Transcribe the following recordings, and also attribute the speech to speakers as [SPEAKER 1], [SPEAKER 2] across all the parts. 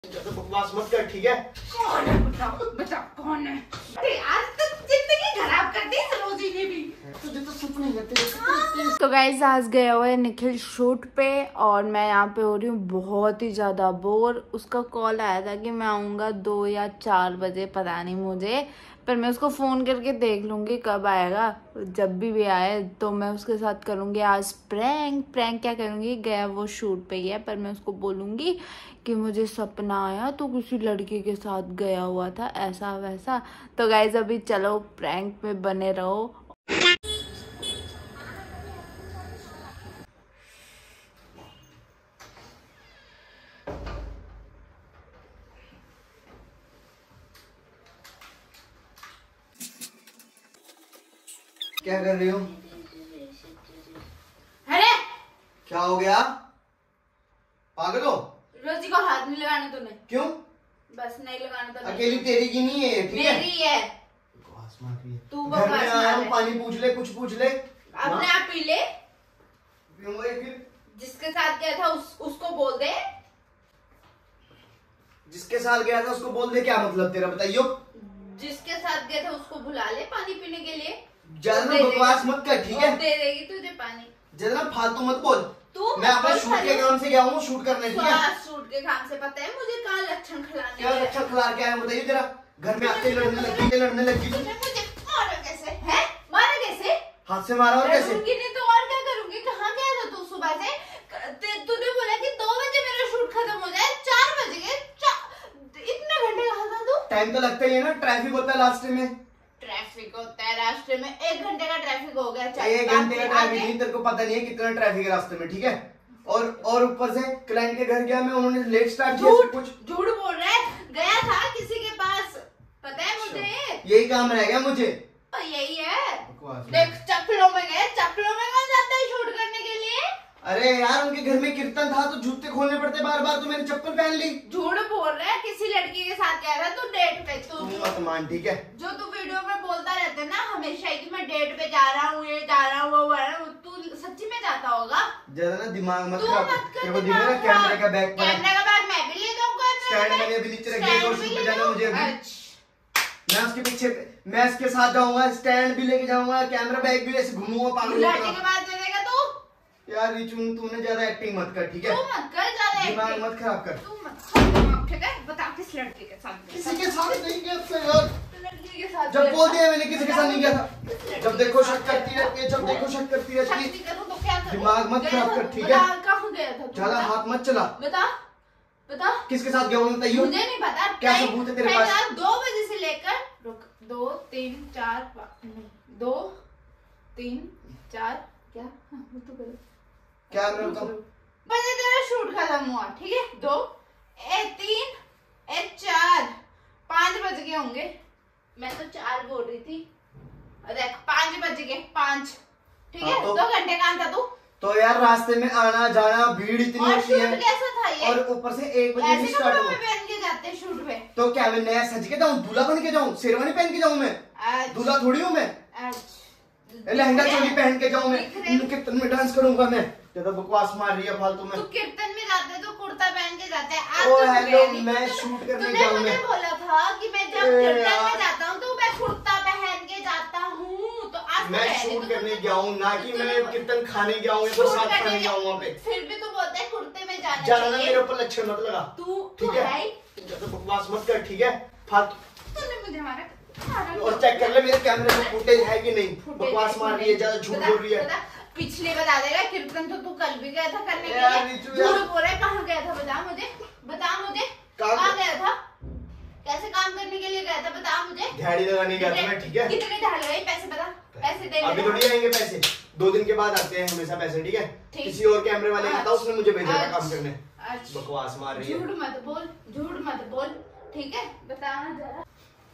[SPEAKER 1] तो बकवास मत कर, ठीक है?
[SPEAKER 2] कौन है बताओ बताओ कौन है? अरे आज तक जिंदगी खराब कर दी सरोजी ने भी।
[SPEAKER 1] तुझे तो सपने लगते।
[SPEAKER 3] तो गाइस आज गया हुआ है निखिल शूट पे और मैं यहाँ पे हो रही हूँ बहुत ही ज़्यादा बोर। उसका कॉल आया था कि मैं आऊँगा 2 या 4 बजे, पता नहीं मुझे, पर मैं उसको फ़ोन करके देख लूँगी कब आएगा। जब भी आए तो मैं उसके साथ करूँगी आज प्रैंक क्या करूँगी। गया वो शूट पे ही है, पर मैं उसको बोलूँगी कि मुझे सपना आया तो किसी लड़के के साथ गया हुआ था ऐसा वैसा। तो गाइस अभी चलो प्रैंक में बने रहो।
[SPEAKER 1] क्या कर रही हो?
[SPEAKER 2] अरे
[SPEAKER 1] क्या हो गया? पागल हो?
[SPEAKER 2] रोजी को हाथ नहीं लगाना तूने।
[SPEAKER 1] क्यों?
[SPEAKER 2] बस नहीं लगाना तो
[SPEAKER 1] अकेली तेरी की नहीं है, ठीक है?
[SPEAKER 2] मेरी है।
[SPEAKER 1] बकवास मार रही है।
[SPEAKER 2] तू
[SPEAKER 1] घर में
[SPEAKER 2] बकवास
[SPEAKER 1] आया
[SPEAKER 2] मार
[SPEAKER 1] हूँ, पानी पूछ ले, कुछ पूछ ले।
[SPEAKER 2] अपने आप पी ले।
[SPEAKER 1] पीऊंगा ही फिर।
[SPEAKER 2] जिसके साथ गया था उसको बोल दे।
[SPEAKER 1] जिसके साथ गया था उसको बोल दे, क्या मतलब तेरा बताइयो?
[SPEAKER 2] जिसके साथ गया था उसको बुला ले पानी पीने के लिए।
[SPEAKER 1] ज्यादा ना बकवास मत कर, ठीक है?
[SPEAKER 2] दे देगी तुझे पानी।
[SPEAKER 1] ज्यादा ना फालतू मत बोल।
[SPEAKER 2] तू
[SPEAKER 1] मैं अपने शूट के काम से गया हूँ, शूट करने, ठीक है?
[SPEAKER 2] शूट के काम से पता है मुझे कहाँ लक्षण खिलाने
[SPEAKER 1] क्या लक्षण खिला के आया बताइए जरा। घर में आते लड़ने लगी
[SPEAKER 2] तुझे मुझे मारा कैसे है? मारा कैसे?
[SPEAKER 1] हाथ से मारा और कैसे?
[SPEAKER 2] करूंगी नहीं तो और क्या करूंगी? कहाँ गया था तू सुबह से? तूने बोला कि 2 बजे मेरा शूट खत्म हो जाए, 4 बज गए। इतने घंटे कहाँ था तू?
[SPEAKER 1] टाइम तो लगता ही है ना, ट्रैफिक होता है रास्ते में।
[SPEAKER 2] ट्रैफिक होता है रास्ते में? 1 घंटे का ट्रैफिक हो गया।
[SPEAKER 1] 1 घंटे का ट्रैफिक नहीं, तेरे को पता नहीं है कितना ट्रैफिक है रास्ते में, ठीक है? और ऊपर से क्लाइंट के घर गया मैं, उन्होंने लेट स्टार्ट किया सब कुछ।
[SPEAKER 2] झूठ बोल रहा है। गया था किसी के पास, पता है मुझे।
[SPEAKER 1] यही काम रह गया मुझे।
[SPEAKER 2] यही है। देख चप्पलों में गए, चप्पलों में कौन जाता है शूट करने के लिए?
[SPEAKER 1] अरे यार उनके घर में कीर्तन था तो जूते खोलने पड़ते बार बार, तो मैंने चप्पल पहन ली।
[SPEAKER 2] झूठ बोल रहा है। किसी लड़की के साथ गया था तू डेट पे। तू
[SPEAKER 1] मत मान, ठीक है?
[SPEAKER 2] जो तू वीडियो में बोलता रहता है ना हमेशा ही कि मैं डेट पे जा रहा हूँ, ये जा रहा हूँ, वो जा रहा हूँ, तू सच्ची में जाता होगा?
[SPEAKER 1] ज्यादा ना दिमाग मत
[SPEAKER 2] तू
[SPEAKER 1] खराब
[SPEAKER 2] मत
[SPEAKER 1] कर।
[SPEAKER 2] कर
[SPEAKER 1] तेरे को दिख रहा है कैमरे का बैग पड़ा है।
[SPEAKER 2] कैमरे का बैग मैं भी ले जाऊंगा।
[SPEAKER 1] स्टैंड मैंने अभी नीचे रख दिया और शूट पे जाना मुझे अभी। मैं उसके पीछे, मैं इसके साथ जाऊंगा, स्टैंड भी लेके जाऊंगा, कैमरा बैग भी ऐसे घूमूंगा पागल की
[SPEAKER 2] लड़के के
[SPEAKER 1] तरह।
[SPEAKER 2] बाद दे देगा तू?
[SPEAKER 1] यार रिचुन तूने ज्यादा एक्टिंग मत कर, ठीक है?
[SPEAKER 2] तू मत कर ज्यादा
[SPEAKER 1] दिमाग
[SPEAKER 2] एक्टिंग।
[SPEAKER 1] मत खराब कर।
[SPEAKER 2] तू मत कर, ठीक है? बता किस लड़के के साथ गया?
[SPEAKER 1] किसी के साथ नहीं गया था यार।
[SPEAKER 2] लड़की के साथ
[SPEAKER 1] जब
[SPEAKER 2] गया
[SPEAKER 1] बोल
[SPEAKER 2] था?
[SPEAKER 1] दिया मैंने किसी के साथ नहीं गया था। जब देखो शक करती रहती है, जब देखो शक करती रहती
[SPEAKER 2] शक
[SPEAKER 1] है।
[SPEAKER 2] नहीं करूं तो क्या करूं?
[SPEAKER 1] दिमाग मत
[SPEAKER 2] गया
[SPEAKER 1] खराब
[SPEAKER 2] था?
[SPEAKER 1] कर, ठीक है?
[SPEAKER 2] बता, कहाँ गया था तू?
[SPEAKER 1] ज्यादा हाथ मत चला।
[SPEAKER 2] बता बता।
[SPEAKER 1] किसके साथ गया हूँ बताइए?
[SPEAKER 2] मुझे नहीं पता।
[SPEAKER 1] क्या सबूत है तेरे पास?
[SPEAKER 2] 2 बजे से लेकर 2 3 4 2 3 4 क्या? हाँ, तू करो।
[SPEAKER 1] क्या मैं बताऊं?
[SPEAKER 2] बजे तेरा शूट खत्म हुआ, ठीक है? 2 3 4 5 बज गए होंगे। मैं तो 4 बोल रही थी। देख 5 बज गए, 5, ठीक है?
[SPEAKER 1] हाँ, तो
[SPEAKER 2] 2 घंटे कहाँ था तू?
[SPEAKER 1] तो यार रास्ते में आना जाना भीड़ इतनी
[SPEAKER 2] और
[SPEAKER 1] होती
[SPEAKER 2] शूट
[SPEAKER 1] है
[SPEAKER 2] कैसा था ये?
[SPEAKER 1] और ऊपर से 1 बजे
[SPEAKER 2] ऐसे
[SPEAKER 1] भी स्टार्ट
[SPEAKER 2] कपड़ों
[SPEAKER 1] हुआ।
[SPEAKER 2] में पहन के जाते हैं शूट पे?
[SPEAKER 1] तो क्या मैं नया सज के जाऊं, दूल्हा बन के जाऊं, शेरवानी पहन के जाऊं? मैं दूल्हा थोड़ी हूँ मैं। लहंगा चोली पहन के जाऊं मैं? कीर्तन में डांस करूंगा मैं? ज्यादा बकवास मार रही है फालतू में।
[SPEAKER 2] तू कीर्तन में जाते तो कुर्ता पहन के जाते हैं। आज
[SPEAKER 1] ओ
[SPEAKER 2] तो
[SPEAKER 1] हेलो,
[SPEAKER 2] तूने
[SPEAKER 1] मैं शूट करने
[SPEAKER 2] तूने
[SPEAKER 1] जाऊं
[SPEAKER 2] मुझे
[SPEAKER 1] मैं।
[SPEAKER 2] बोला था कि मैं जब कीर्तन में जाता हूँ तो मैं कुर्ता पहन के जाता हूँ। तो आज
[SPEAKER 1] मैं शूट करने गया हूँ, ना कि मैं कीर्तन खाने गया हूँ या प्रसाद खाने गया हूँ वहाँ पे।
[SPEAKER 2] फिर भी तू बोलता है कुर्ते में जाना
[SPEAKER 1] ज्यादा ना
[SPEAKER 2] चाहिए।
[SPEAKER 1] मेरे ऊपर लक्षण मत लगा,
[SPEAKER 2] तू
[SPEAKER 1] ठीक है?
[SPEAKER 2] है?
[SPEAKER 1] ज्यादा बकवास मत कर, ठीक है? फालतू।
[SPEAKER 2] तूने मुझे मारा।
[SPEAKER 1] और चेक कर ले मेरे कैमरे में फुटेज है कि नहीं। बकवास मार रही है, ज्यादा झूठ बोल रही है।
[SPEAKER 2] पिछले बता देगा। कीर्तन तो तू कल भी गया था करने के
[SPEAKER 1] यार,
[SPEAKER 2] लिए।
[SPEAKER 1] नीचू यार।
[SPEAKER 2] झूठ बोल रहा है। कहाँ गया था? बता मुझे कहाँ गया था? कैसे काम करने के लिए गया था? बता मुझे।
[SPEAKER 1] दिहाड़ी लगाने गया था मैं, ठीक है?
[SPEAKER 2] कितने ढाल गए? पैसे बता। पैसे दे।
[SPEAKER 1] अभी थोड़ी आएंगे पैसे, 2 दिन के बाद आते हैं हमेशा पैसे, ठीक है?
[SPEAKER 2] ठीक।
[SPEAKER 1] किसी और कैमरे वाले का था, उसने मुझे भेजा था काम करने।
[SPEAKER 2] अच्छा।
[SPEAKER 1] बकवास मार रही है।
[SPEAKER 2] झूठ मत बोल, ठीक है? बताना जरा।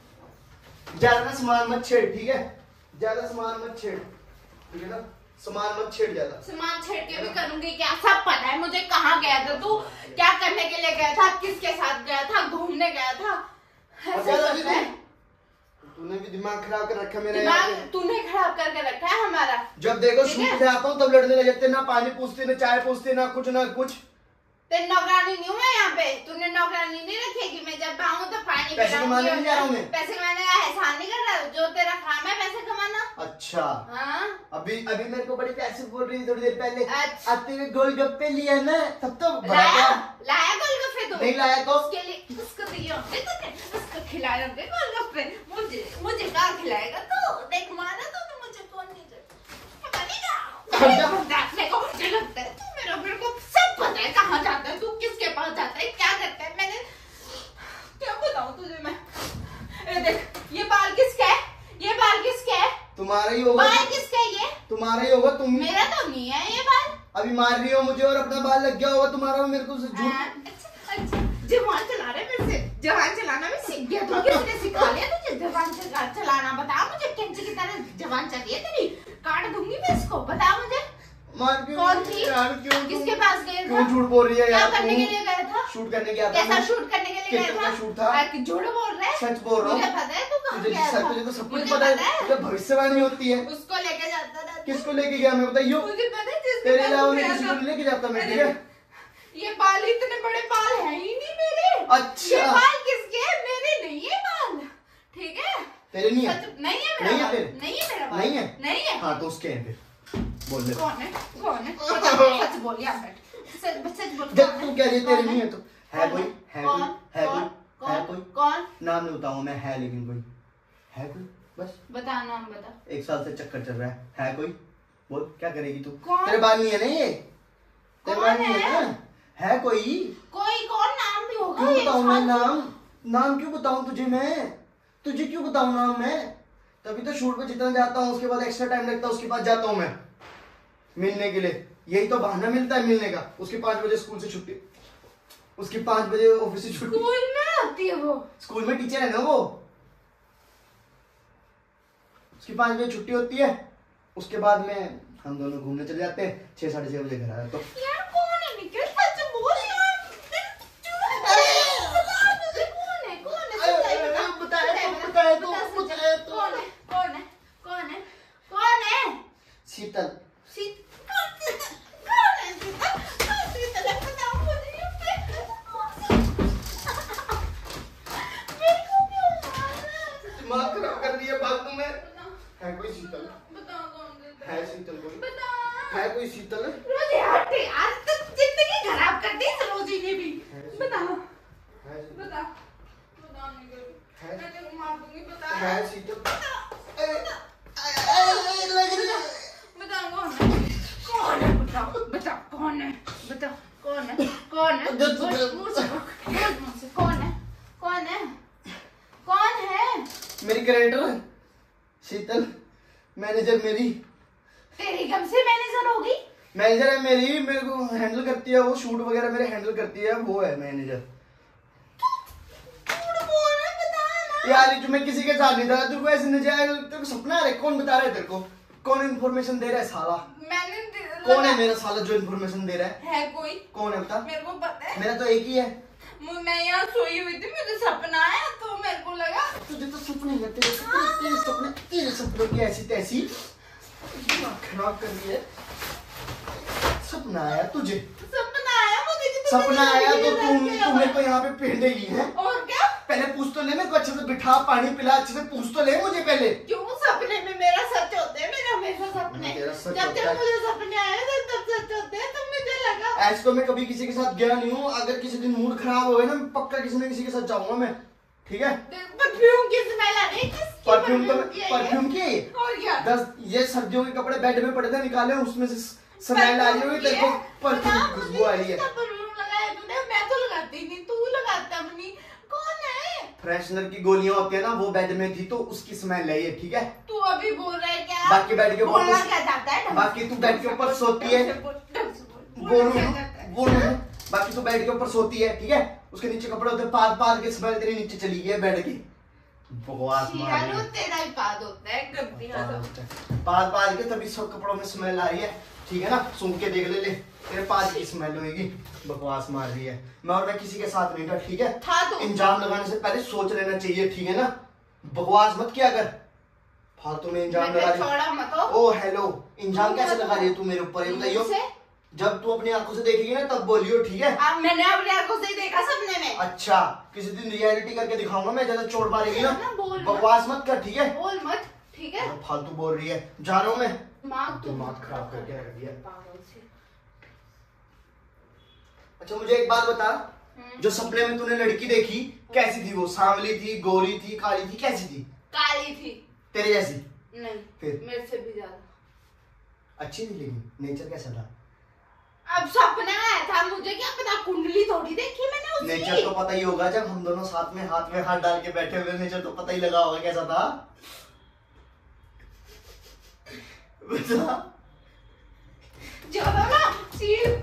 [SPEAKER 1] ज्यादा सामान मत छेड़, ठीक है? ज्यादा सामान मत छेड़, ठीक है ना? सामान मत छेड़ ज्यादा।
[SPEAKER 2] सामान छेड़ के भी करूंगी क्या? सब पता है मुझे। कहाँ गया था तू? क्या करने के लिए गया था? किसके साथ गया था? घूमने गया था? ऐसे करता है।
[SPEAKER 1] तूने भी दिमाग खराब कर रखा मेरा।
[SPEAKER 2] दिमाग तूने खराब करके रखा है हमारा।
[SPEAKER 1] जब देखो
[SPEAKER 2] ठीक है?
[SPEAKER 1] शूट पे आता हूँ तब लड़ने लग जाते, ना पानी पूछते, ना चाय पूछते, ना कुछ ना कुछ।
[SPEAKER 2] तेरी नौकरानी नहीं हूँ मैं यहाँ पे, तूने नौकरानी नहीं रखी कि मैं जब आऊँ तो पानी
[SPEAKER 1] पैसे कमाने नहीं जा रहा हूँ मैं।
[SPEAKER 2] पैसे कमाने का एहसान नहीं कर रहा, जो तेरा काम है पैसे कमाना।
[SPEAKER 1] अच्छा
[SPEAKER 2] हाँ
[SPEAKER 1] अभी मेरे को बड़ी प्यार से बोल रही थी थोड़ी देर पहले।
[SPEAKER 2] अच्छा।
[SPEAKER 1] अब तेरे गोलगप्पे लिया ना तब तो
[SPEAKER 2] लाया गोलगप्पे तो
[SPEAKER 1] नहीं लाया तो
[SPEAKER 2] उसके लिए उसको दिया उसको खिलाया दे गोलगप्पे, मुझे कहाँ खिलाएगा तू? देख मारा तो मुझे कौन नहीं मुझे लगता है तू मेरे को सब पता है कहाँ जाता है तू, किसके पास जाता है, क्या करता है। मैंने क्या बताऊँ तुझे मैं। देख ये बाल किसका है, ये बाल किसका है?
[SPEAKER 1] तुम्हारा ही होगा।
[SPEAKER 2] बाल किसका है ये?
[SPEAKER 1] तुम्हारा ही होगा। तुम
[SPEAKER 2] मेरा तो नहीं है ये बाल।
[SPEAKER 1] अभी मार रही हो मुझे और अपना बाल लग गया होगा तुम्हारा। मेरे को
[SPEAKER 2] अच्छा जवान चला रहे मेरे से, जवान चलाना मैं सीख गया। तू किसने सिखा लिया तुझे जवान चलाना? बता मुझे, कैंची की तरह जवान चली है तेरी, काट दूंगी मैं इसको। बता मुझे
[SPEAKER 1] मार क्यों?
[SPEAKER 2] कौन थी
[SPEAKER 1] यार क्यों?
[SPEAKER 2] किसके पास गए थे?
[SPEAKER 1] क्यों झूठ बोल रही है यार?
[SPEAKER 2] क्या करने के लिए गया था?
[SPEAKER 1] शूट करने गया था।
[SPEAKER 2] कैसा शूट करने के लिए गया था?
[SPEAKER 1] शूट था।
[SPEAKER 2] झूठ बोल रहा है?
[SPEAKER 1] सच बोल रहा हूँ।
[SPEAKER 2] मुझे पता है तू कहाँ गया था।
[SPEAKER 1] तुझे तो सब कुछ पता है। तुझे भविष्यवाणी होती है।
[SPEAKER 2] उसको लेके जाता था।
[SPEAKER 1] किसको लेके गया मैं बताइयो?
[SPEAKER 2] मुझे पता है जिसके
[SPEAKER 1] तेरे
[SPEAKER 2] पास
[SPEAKER 1] अलावा
[SPEAKER 2] गया
[SPEAKER 1] मैं किसी
[SPEAKER 2] था।
[SPEAKER 1] को लेके जाता मैं। ठीक है
[SPEAKER 2] ये बाल इतने बड़े बाल है ही नहीं मेरे।
[SPEAKER 1] अच्छा
[SPEAKER 2] ये बाल किसके है? मेरे नहीं है बाल, ठीक है?
[SPEAKER 1] तेरे नहीं है?
[SPEAKER 2] नहीं है मेरा
[SPEAKER 1] नहीं है
[SPEAKER 2] बाल।
[SPEAKER 1] तेरे?
[SPEAKER 2] नहीं है मेरा बाल।
[SPEAKER 1] नहीं है?
[SPEAKER 2] नहीं है।
[SPEAKER 1] हाँ तो उसके हैं फिर। बोल ले।
[SPEAKER 2] कौन है? कौन है? सच बोल यार, सच बोल।
[SPEAKER 1] जब तू कह रही है तेरे नहीं है तो है कोई? है कोई?
[SPEAKER 2] कौन?
[SPEAKER 1] है कोई? है कोई?
[SPEAKER 2] कौन?
[SPEAKER 1] नाम नहीं बताऊंगा मैं। है लेकिन कोई है कोई? बस
[SPEAKER 2] बता नाम बता।
[SPEAKER 1] 1 साल से चक्कर चल रहा है कोई? बोल क्या करेगी तू?
[SPEAKER 2] कौन?
[SPEAKER 1] तेरे बाल नहीं है ना ये? तेरे
[SPEAKER 2] कौन
[SPEAKER 1] बाल नहीं
[SPEAKER 2] है?
[SPEAKER 1] है ना? है कोई?
[SPEAKER 2] कोई कौन? नाम भी होगा।
[SPEAKER 1] क्यों
[SPEAKER 2] एक
[SPEAKER 1] बताऊं मैं
[SPEAKER 2] साथ।
[SPEAKER 1] नाम क्यों बताऊं तुझे मैं? तुझे क्यों बताऊं नाम मैं? तभी तो शूट पे जितना जाता हूँ उसके बाद एक्स्ट्रा टाइम लगता है उसके बाद जाता हूँ मैं मिलने के लिए। यही तो बहाना मिलता है मिलने का। उसकी 5 बजे स्कूल से छुट्टी, उसकी 5 बजे ऑफिस से छुट्टी।
[SPEAKER 2] स्कूल में आती है वो?
[SPEAKER 1] स्कूल में टीचर है ना वो। उसकी 5 बजे छुट्टी होती है। उसके बाद में हम दोनों घूमने चले जाते हैं। 6 साढ़े 6 बजे घर आया तो
[SPEAKER 2] यार कौन है निखिल? सच बोल यार। कौन है?
[SPEAKER 1] शीतल। दिमाग खराब कर रही है बातों में। है कोई शीतल? है शीतल कोई? है कोई शीतल?
[SPEAKER 2] रोज यार तो जिंदगी खराब कर दी इस रोजी ने भी। बता बता बता मैं तेरे मार दूंगी। बता
[SPEAKER 1] है शीतल?
[SPEAKER 2] बता कौन है? बता बता कौन है? बता कौन है? कौन है? मुझसे कौन है? कौन है? कौन है?
[SPEAKER 1] मेरी क्रेडिटर शीतल, मैनेजर मेरी।
[SPEAKER 2] तेरी कब से मैनेजर हो गई?
[SPEAKER 1] मैनेजर है मेरी, मेरे को हैंडल करती है वो। शूट वगैरह मेरे हैंडल करती है वो है मैनेजर। यार जो मैं किसी के साथ नहीं था। तेरे को ऐसे नजायज तेरे को सपना आ रहा है? कौन बता रहा है तेरे को? कौन इन्फॉर्मेशन दे रहा है साला?
[SPEAKER 2] मैंने
[SPEAKER 1] कौन है मेरा साला जो इन्फॉर्मेशन दे रहा
[SPEAKER 2] है? कोई
[SPEAKER 1] कौन है बता?
[SPEAKER 2] मेरे को पता है।
[SPEAKER 1] मेरा तो एक ही है।
[SPEAKER 2] मैं यहाँ सोई हुई थी, मुझे सपना आया तो मेरे को लगा।
[SPEAKER 1] तुझे तो सपने हैं तेरे सपनों की ऐसी तैसी दिमाग खराब कर रही है। सपना आया तुझे?
[SPEAKER 2] सपना आया मुझे कि
[SPEAKER 1] सपना आया तो तू मेरे को यहाँ पे पहनेगी है?
[SPEAKER 2] और क्या?
[SPEAKER 1] पहले पूछ तो ले मेरे को अच्छे से, बिठा पानी पिला अच्छे से, पूछ तो ले मुझे पहले।
[SPEAKER 2] क्यों? सपने में मेरा सच होते हैं, मेरा हमेशा सपने। जब तक मुझे सपने आए तब सच होते हैं। तो मुझे लगा
[SPEAKER 1] ऐसे तो मैं कभी किसी के साथ गया नहीं हूँ। अगर किसी दिन मूड खराब हो गया ना पक्का किसी न किसी के साथ जाऊंगा मैं। ठीक है?
[SPEAKER 2] परफ्यूम की स्मेल आ रही है।
[SPEAKER 1] परफ्यूम तो परफ्यूम की
[SPEAKER 2] और क्या?
[SPEAKER 1] 10 ये सर्दियों के कपड़े बेड में पड़े थे, निकाले उसमें से स्मेल आ रही होगी तेरे को। परफ्यूम की खुशबू आ रही है।
[SPEAKER 2] परफ्यूम लगाया तूने? मैं तो लगाती नहीं, तू लगाता नहीं। कौन है?
[SPEAKER 1] फ्रेशनर की गोलियां होती है ना, वो बेड में थी तो उसकी स्मेल है ये। ठीक है?
[SPEAKER 2] तू अभी बोल रहा है क्या?
[SPEAKER 1] बाकी बेड के
[SPEAKER 2] बोलना
[SPEAKER 1] ऊपर
[SPEAKER 2] क्या चाहता है?
[SPEAKER 1] बाकी तू बेड के ऊपर सोती है। बोलूं बाकी तू बेड के ऊपर सोती है। ठीक है? उसके नीचे कपड़े होते हैं, पार के स्मेल तेरे नीचे चली गई है बेड की। बकवास मार रही है।
[SPEAKER 2] तेरा ही पाद होता है गंदी आदत।
[SPEAKER 1] पार के तभी सब कपड़ों में स्मेल आ रही है। ठीक है ना? सूंघ के देख ले तेरे पाद की स्मेल होगी। बकवास मार रही है। मैं किसी के साथ नहीं था। ठीक है?
[SPEAKER 2] था तो
[SPEAKER 1] इंजाम लगाने से पहले सोच लेना चाहिए। ठीक है ना? बकवास मत किया कर। फालतू में इंजाम लगा रही
[SPEAKER 2] छोड़ा मत।
[SPEAKER 1] ओ हेलो, इंजाम कैसे लगा रही है तू मेरे ऊपर? ये बताइयो। जब तू अपनी आंखों से देखेगी ना तब बोलियो, ठीक है?
[SPEAKER 2] अब मैंने अपनी आंखों से ही देखा सपने में।
[SPEAKER 1] अच्छा, किसी दिन रियलिटी करके दिखाऊंगा मैं, ज्यादा चोट मारेगी ना,
[SPEAKER 2] बोल
[SPEAKER 1] बकवास मत कर, ठीक है?
[SPEAKER 2] बोल मत, ठीक है?
[SPEAKER 1] फालतू बोल रही है, जा रहा हूँ मैं।
[SPEAKER 2] दिमाग
[SPEAKER 1] खराब करके रख दिया।
[SPEAKER 2] पागल से।
[SPEAKER 1] अच्छा मुझे एक बात बता, जो सपने में तूने लड़की देखी कैसी थी? वो सांवली थी, गोरी थी, काली थी, कैसी थी?
[SPEAKER 2] काली थी।
[SPEAKER 1] तेरे जैसी?
[SPEAKER 2] नहीं,
[SPEAKER 1] फिर
[SPEAKER 2] मेरे से भी ज्यादा
[SPEAKER 1] अच्छी थी, लेकिन नेचर कैसा था?
[SPEAKER 2] अब सपना आया था, मुझे क्या पता, कुंडली थोड़ी देखी मैंने उसकी।
[SPEAKER 1] नेचर तो पता ही होगा, जब हम दोनों साथ में हाथ में हाथ डाल के बैठे हुए, नेचर तो पता ही लगा होगा कैसा था। बता।
[SPEAKER 2] चलो ना, चील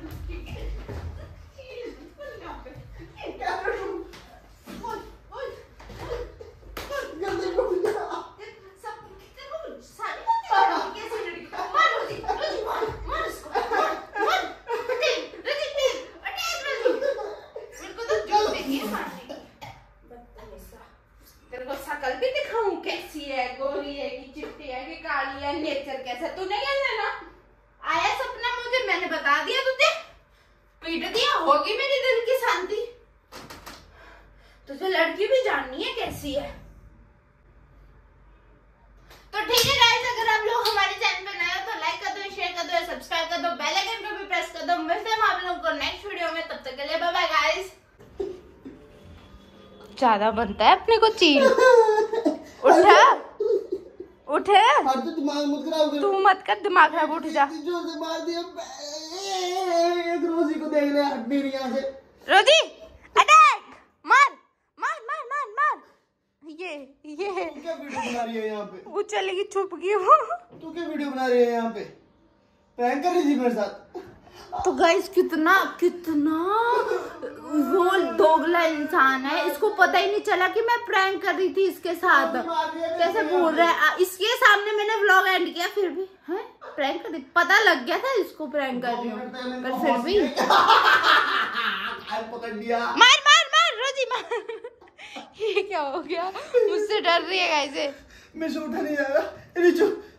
[SPEAKER 2] शकल भी दिखाऊं कैसी है, गोरी है कि चिट्टी है कि काली है, नेचर कैसा, तूने क्या लेना? आया सपना मुझे, मैंने बता दिया तुझे, पीट दिया, होगी मेरी दिल की शांति। तुझे लड़की भी जाननी है कैसी है। तो ठीक है गाइस, अगर आप लोग हमारे चैनल पे नए हो तो लाइक कर दो, शेयर कर दो, सब्सक्राइब कर दो, बेल आइकन पे भी प्रेस कर दो। मिलते हैं हम आप लोगों को नेक्स्ट वीडियो में, तब तक के लिए बाय बाय गाइस।
[SPEAKER 3] ज्यादा बनता है अपने को चील। उठा उठे,
[SPEAKER 1] तो दिमाग मत खराब कर,
[SPEAKER 3] तू मत कर दिमाग खराब, उठ जा।
[SPEAKER 1] जो से मार दिया, एक रोजी को देख ले, हट नहीं रही यहाँ से।
[SPEAKER 3] रोजी अटैक, मार मार मार मार मार। ये
[SPEAKER 1] तू क्या वीडियो बना रही है यहाँ पे?
[SPEAKER 3] वो चलेगी, छुप गई वो।
[SPEAKER 1] तू क्या वीडियो बना रही है यहाँ पे? प्रैंक कर रही थी मेरे साथ?
[SPEAKER 3] तो गाइस कितना कितना वो दोगला इंसान है, इसको पता ही नहीं चला कि मैं प्रैंक कर रही थी इसके साथ। कैसे बोल रहा है, इसके सामने मैंने व्लॉग एंड किया, फिर भी है प्रैंक कर रही, पता लग गया था इसको प्रैंक कर रही हूँ, पर फिर भी
[SPEAKER 1] पकड़ लिया।
[SPEAKER 3] मार मार मार रोजी मार। ये क्या हो गया, मुझसे डर रही है गाइस।
[SPEAKER 1] मैं से उठा नहीं जा रहा, रिचू